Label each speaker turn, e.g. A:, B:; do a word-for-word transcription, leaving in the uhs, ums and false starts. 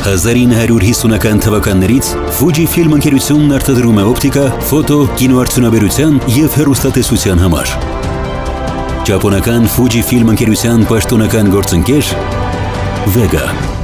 A: հազար ինը հարյուր հիսունական թվականներից Fujifilm ընկերությունն արտադրում է օպտիկա, ֆոտո, կինոարդյունաբերության և հեռուստատեսության համար։ Ճապոնական Fujifilm ընկերության պաշտոնական գործընկեր Vega։